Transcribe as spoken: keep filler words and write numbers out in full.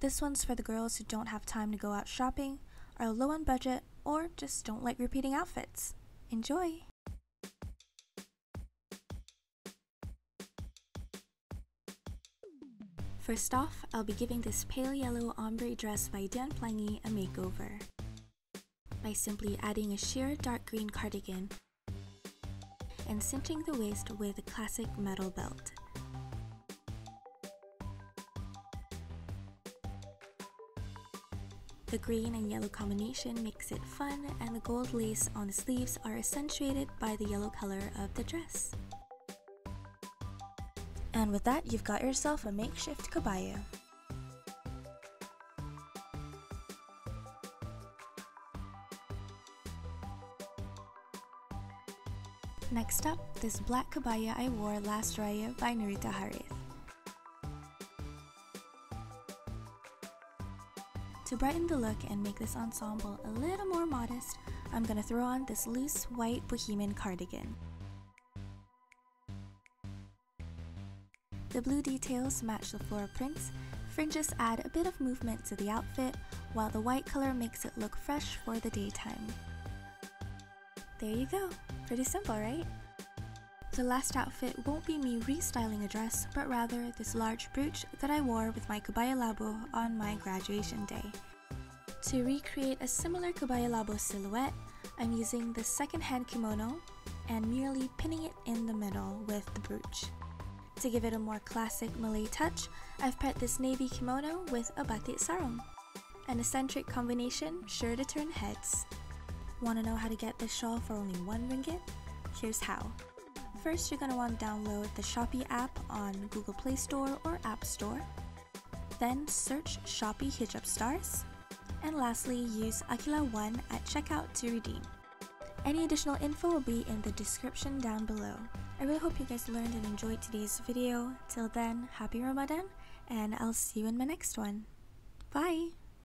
This one's for the girls who don't have time to go out shopping, are low on budget, or just don't like repeating outfits. Enjoy! First off, I'll be giving this pale yellow ombre dress by Dian Plangi a makeover by simply adding a sheer dark green cardigan and cinching the waist with a classic metal belt. The green and yellow combination makes it fun, and the gold lace on the sleeves are accentuated by the yellow color of the dress. And with that, you've got yourself a makeshift kabaya. Next up, this black kabaya I wore last Raya by Nurita Harith. To brighten the look and make this ensemble a little more modest, I'm gonna throw on this loose white bohemian cardigan. The blue details match the floral prints, fringes add a bit of movement to the outfit, while the white color makes it look fresh for the daytime. There you go, pretty simple, right? The last outfit won't be me restyling a dress, but rather this large brooch that I wore with my kabaya labo on my graduation day. To recreate a similar kabaya labo silhouette, I'm using the second-hand kimono and merely pinning it in the middle with the brooch. To give it a more classic Malay touch, I've paired this navy kimono with a batik sarung. An eccentric combination sure to turn heads. Wanna know how to get this shawl for only one ringgit? Here's how. First, you're gonna want to download the Shopee app on Google Play Store or App Store. Then search Shopee Hijab Stars. And lastly, use Akila one at checkout to redeem. Any additional info will be in the description down below. I really hope you guys learned and enjoyed today's video. Till then, happy Ramadan, and I'll see you in my next one. Bye!